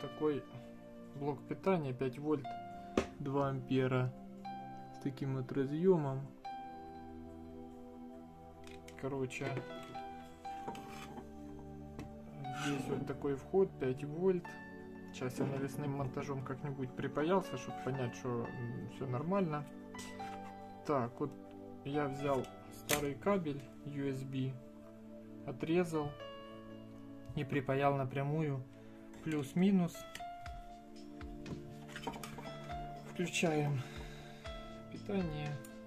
такой блок питания 5 вольт 2 ампера с таким вот разъемом. Короче, здесь вот такой вход 5 вольт. Сейчас я навесным монтажом как-нибудь припаялся, чтобы понять, что все нормально. Так, вот я взял старый кабель USB, отрезал и припаял напрямую плюс-минус. Включаем питание.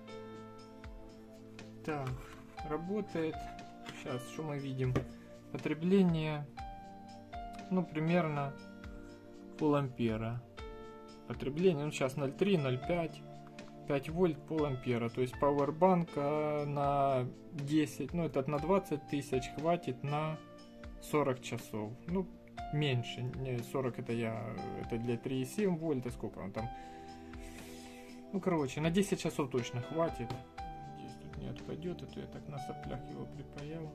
Так, работает. Сейчас, что мы видим? Потребление, ну, примерно пол-ампера. Потребление, ну, сейчас 0,3, 0,5. 5 вольт, пол-ампера. То есть пауэрбанк на 10, ну, этот на 20 тысяч хватит на 40 часов. Ну, меньше. Не 40 это это для 3,7 вольта. Сколько он там? Ну, короче, на 10 часов точно хватит. Здесь тут не отпадет, а то я так на соплях его припаял.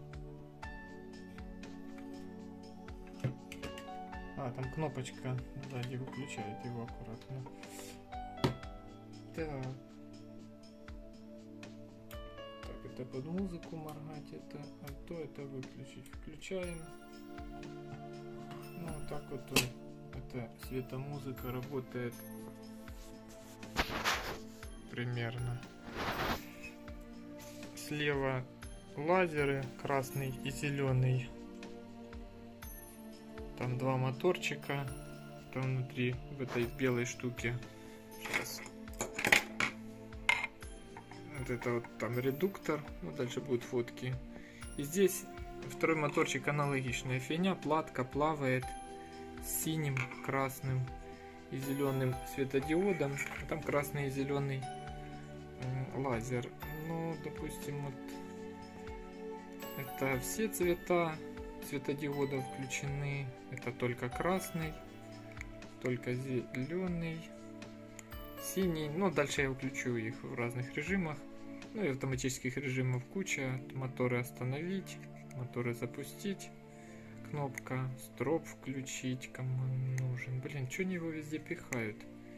А, там кнопочка сзади выключает его аккуратно. Так. Так, это под музыку моргать, это альто, это выключить. Включаем. Ну, вот так вот эта светомузыка работает примерно. Слева лазеры, красный и зеленый. Там два моторчика. Там внутри, в этой белой штуке. Сейчас. Вот это вот там редуктор. Ну, дальше будут фотки. И здесь второй моторчик аналогичная фигня. Платка плавает с синим, красным и зеленым светодиодом. А там красный и зеленый лазер. Ну, допустим, вот это все цвета светодиода включены. Это только красный, только зеленый, синий. Ну, дальше я включу их в разных режимах. Ну и автоматических режимов куча. Моторы остановить, моторы запустить. Кнопка строп включить, кому нужен. Блин, что они его везде пихают?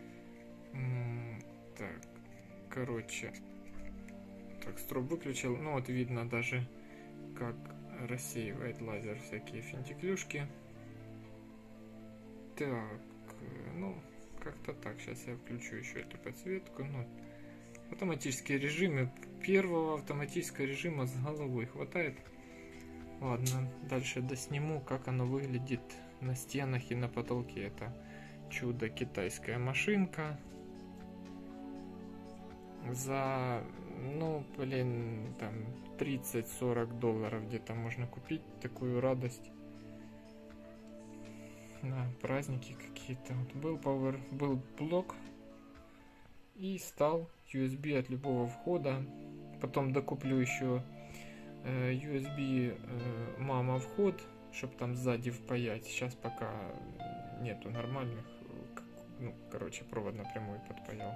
Так, короче. Так, строп выключил. Ну вот видно даже, как рассеивает лазер всякие финтиклюшки. Так, ну, как-то так. Сейчас я включу еще эту подсветку. Ну, автоматические режимы. Первого автоматического режима с головой хватает. Ладно, дальше досниму, как оно выглядит на стенах и на потолке. Это чудо китайская машинка. За, ну, блин, там 30-40 долларов где-то можно купить такую радость. На праздники какие-то. Вот был блок и стал USB от любого входа. Потом докуплю еще USB мама вход, чтобы там сзади впаять. Сейчас пока нету нормальных. Ну, короче, провод напрямую подпаял.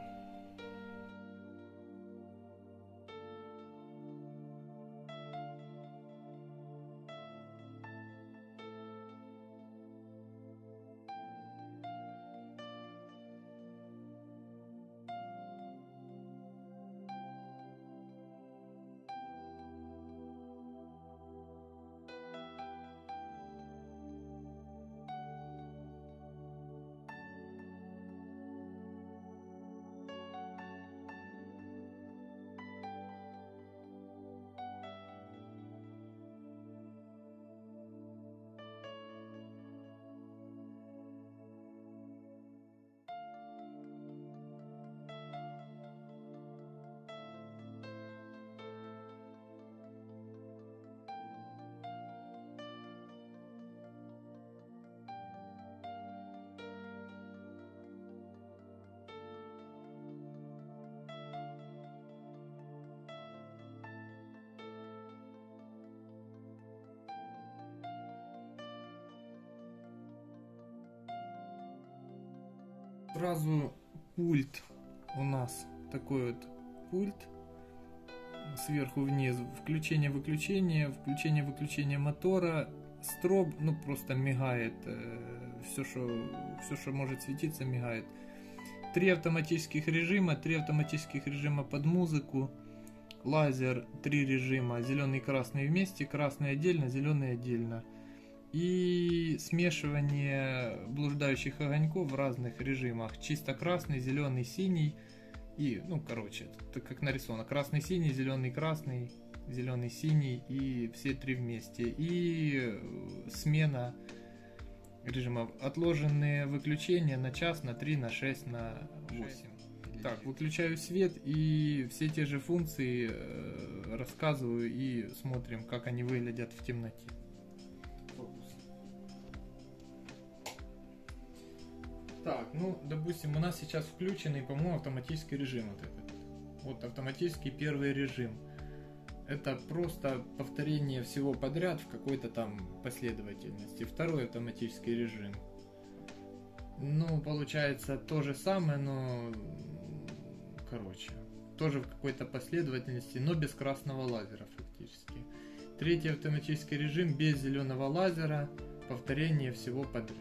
Сразу пульт у нас такой вот пульт сверху вниз, включение-выключение мотора, строб, ну просто мигает все, что может светиться, мигает. 3 автоматических режима, 3 автоматических режима под музыку, лазер, 3 режима, зеленый и красный вместе, красный отдельно, зеленый отдельно. И смешивание блуждающих огоньков в разных режимах. Чисто красный, зеленый, синий. И, ну, короче, это как нарисовано. Красный, синий, зеленый, красный, зеленый, синий. И все 3 вместе. И смена режимов. Отложенные выключения на час, на 3, на 6, на 8. Так, выключаю свет и все те же функции рассказываю и смотрим, как они выглядят в темноте. Так, ну, допустим, у нас сейчас включенный, по-моему, автоматический режим вот этот. Вот автоматический первый режим. Это просто повторение всего подряд в какой-то там последовательности. Второй автоматический режим. Ну, получается то же самое, но, короче, тоже в какой-то последовательности, но без красного лазера фактически. Третий автоматический режим без зеленого лазера, повторение всего подряд.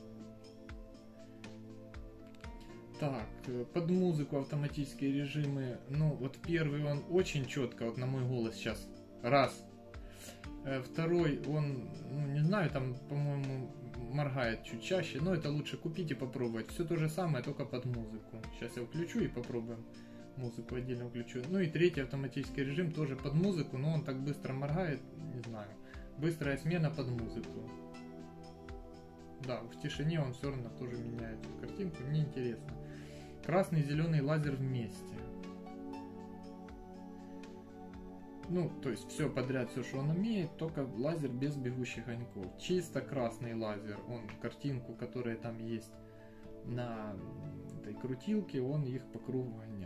Так, под музыку автоматические режимы, ну вот первый он очень четко, вот на мой голос сейчас, раз. Второй он, ну, не знаю, там, по-моему, моргает чуть чаще, но это лучше купить и попробовать. Все то же самое, только под музыку. Сейчас я включу и попробуем. Музыку отдельно включу. Ну и третий автоматический режим тоже под музыку, но он так быстро моргает, не знаю. Быстрая смена под музыку. Да, в тишине он все равно тоже меняет картинку, мне интересно. Красный и зеленый лазер вместе. Ну, то есть все подряд, все, что он умеет, только лазер без бегущих огоньков. Чисто красный лазер, он картинку, которая там есть на этой крутилке, он их по кругу гоняет.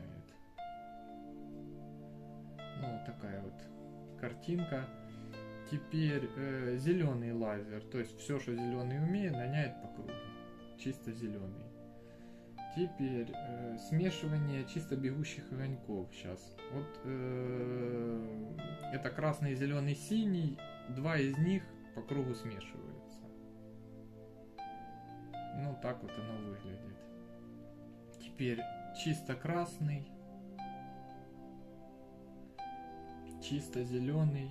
Ну, вот такая вот картинка. Теперь зеленый лазер, то есть все, что зеленый умеет, гоняет по кругу. Чисто зеленый. Теперь смешивание чисто бегущих огоньков. Сейчас. Вот это красный, зеленый, синий. 2 из них по кругу смешиваются. Ну, так вот оно выглядит. Теперь чисто красный. Чисто зеленый.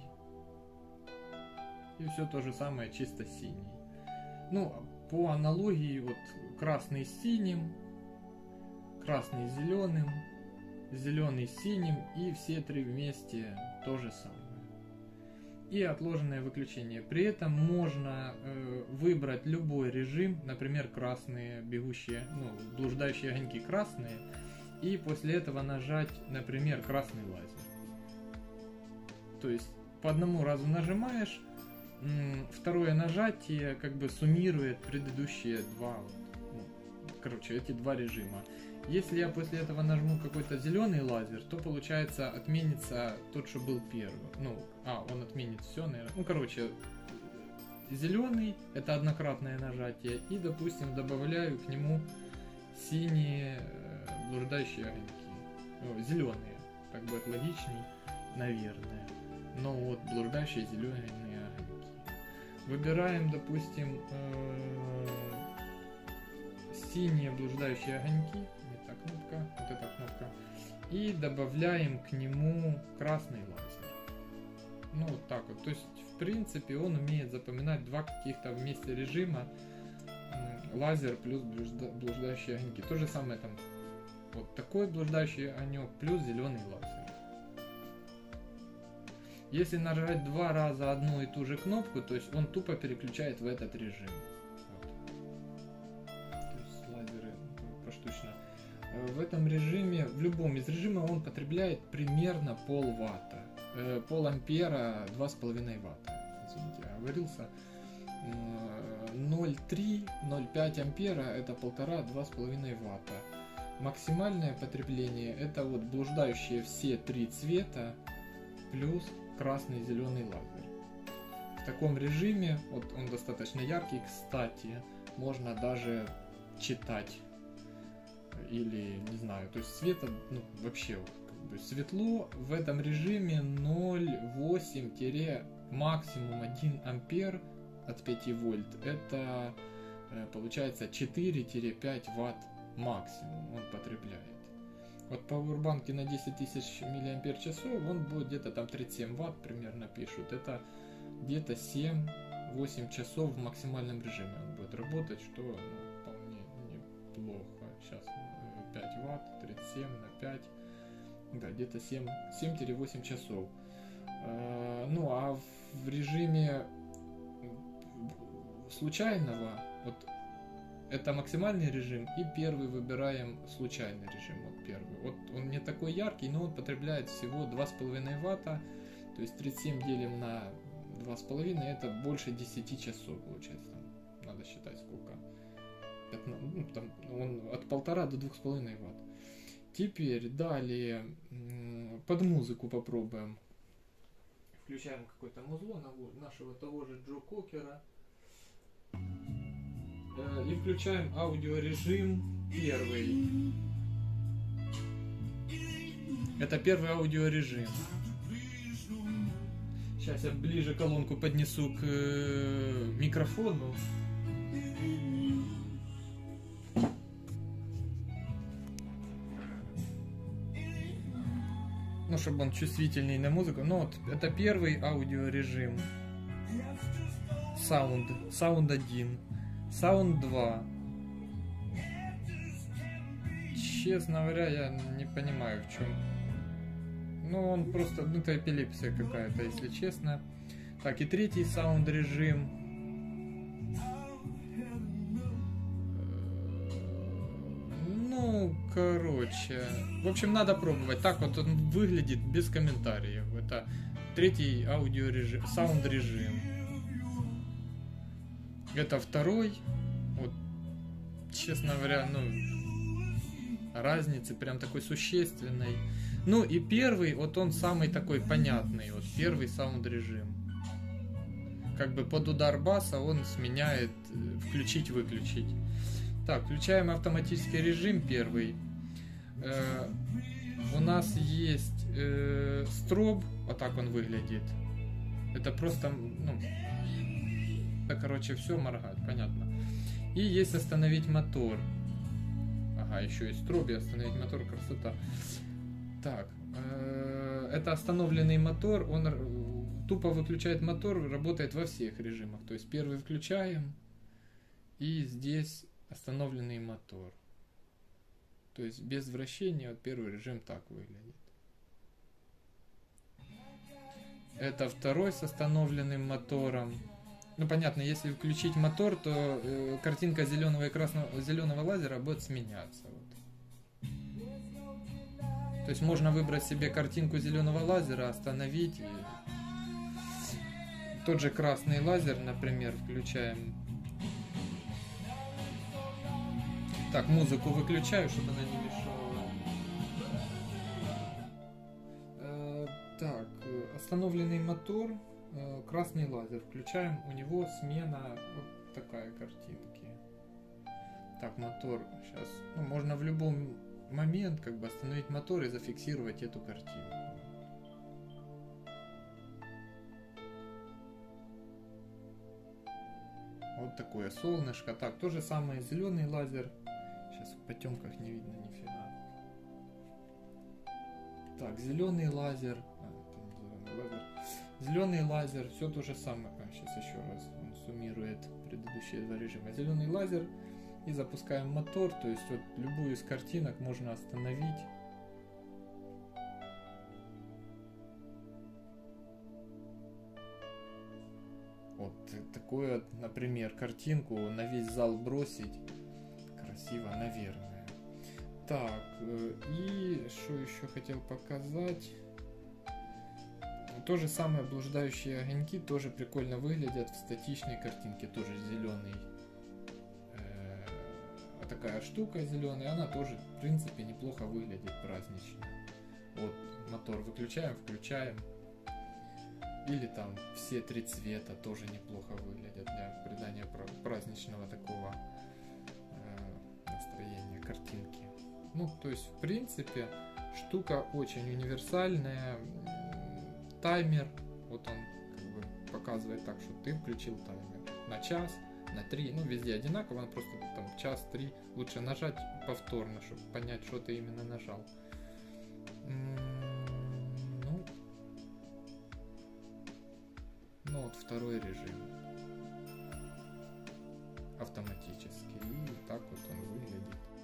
И все то же самое чисто синий. Ну, по аналогии, вот красный с синим, красный с зеленым, зеленый с синим, и все 3 вместе то же самое. И отложенное выключение. При этом можно выбрать любой режим, например, красные бегущие, ну, блуждающие огоньки красные, и после этого нажать, например, красный лазер. То есть по одному разу нажимаешь, второе нажатие как бы суммирует предыдущие 2, ну, короче, эти 2 режима. Если я после этого нажму какой-то зеленый лазер, то получается отменится тот, что был первый. Ну, он отменит все, наверное. Ну, короче, зеленый это однократное нажатие, и, допустим, добавляю к нему синие блуждающие огоньки. Зеленые, так будет логичней, наверное. Но вот блуждающие зеленые огоньки. Выбираем, допустим, синие блуждающие огоньки. Не та кнопка, вот эта кнопка. И добавляем к нему красный лазер. Ну вот так вот. То есть, в принципе, он умеет запоминать 2 каких-то вместе режима. Лазер плюс блуждающие огоньки. То же самое там. Вот такой блуждающий огонек плюс зеленый лазер. Если нажать 2 раза одну и ту же кнопку, то есть он тупо переключает в этот режим. Вот. То есть лазеры поштучно. В этом режиме, в любом из режимов он потребляет примерно полватта. Пол-ампера 2,5 ватта. Извините, я оговорился. 0,3-0,5 ампера это 1,5-2,5 ватта. Максимальное потребление это вот блуждающие все 3 цвета плюс красный и зеленый лазер. В таком режиме, вот он достаточно яркий, кстати, можно даже читать или не знаю, то есть света, ну, вообще вот, как бы светло в этом режиме 0,8 максимум 1 ампер от 5 вольт. Это получается 4-5 ватт максимум он потребляет. Вот пауэрбанки на 10 тысяч мАч он будет где-то там 37 ватт примерно пишут. Это где-то 7-8 часов в максимальном режиме он будет работать, что вполне неплохо. Сейчас 5 ватт, 37 на 5, да, где-то 7-8 часов. Ну а в режиме случайного, вот это максимальный режим, и первый выбираем случайный режим. Вот первый. Вот он не такой яркий, но он потребляет всего 2,5 ватта. То есть 37 делим на 2,5, это больше 10 часов получается. Там надо считать сколько. Там он от 1,5 до 2,5 ватт. Теперь далее под музыку попробуем. Включаем какое-то музло нашего того же Джо Кокера. И включаем аудиорежим первый. Это первый аудиорежим. Сейчас я ближе колонку поднесу к микрофону. Ну, чтобы он чувствительней на музыку. Ну вот, это первый аудиорежим. Саунд 1. Саунд 2. Честно говоря, я не понимаю в чем. Ну, он просто, это эпилепсия какая-то, если честно. Так, и третий саунд режим. Ну, короче. В общем, надо пробовать. Так вот он выглядит без комментариев. Это третий аудиорежим, саунд режим. Это второй. Вот, честно говоря, разницы прям такой существенной. Ну и первый, вот он самый такой понятный. Вот первый саунд режим. Как бы под удар баса он сменяет включить-выключить. Так, включаем автоматический режим первый. У нас есть строб, вот так он выглядит. Это просто, да, короче, все моргает, понятно. И есть остановить мотор. Ага, еще есть строби, остановить мотор, красота. Так, это остановленный мотор, он тупо выключает мотор, работает во всех режимах. То есть первый включаем, и здесь остановленный мотор. То есть без вращения, вот первый режим так выглядит. Это второй с остановленным мотором. Ну понятно, если включить мотор, то картинка зеленого и зеленого лазера будет сменяться. Вот. То есть можно выбрать себе картинку зеленого лазера, остановить. И тот же красный лазер, например, включаем. Так, музыку выключаю, чтобы она не мешала. Так, остановленный мотор, красный лазер. Включаем, у него смена вот такая картинки. Так, мотор сейчас. Можно в любом момент как бы остановить мотор и зафиксировать эту картинку. Вот такое солнышко. Так, то же самое зеленый лазер. Сейчас в потемках не видно нифига. Так, зеленый лазер. Зеленый лазер, все то же самое. Сейчас еще раз он суммирует предыдущие два режима. Зеленый лазер. И запускаем мотор. То есть вот любую из картинок можно остановить. Вот такую, например, картинку на весь зал бросить. Красиво, наверное. Так, и что еще хотел показать. То же самое, блуждающие огоньки тоже прикольно выглядят в статичной картинке. Тоже зеленый. Такая штука зеленая, она тоже, в принципе, неплохо выглядит празднично. Вот, мотор выключаем, включаем. Или там все три цвета тоже неплохо выглядят для придания праздничного такого настроения картинки. Ну, то есть, в принципе, штука очень универсальная. Таймер, вот он как бы показывает так, что ты включил таймер на час, понятно, 3, ну везде одинаково, но просто там час, 3, лучше нажать повторно, чтобы понять, что ты именно нажал. Ну вот второй режим. Автоматически. И так вот он выглядит.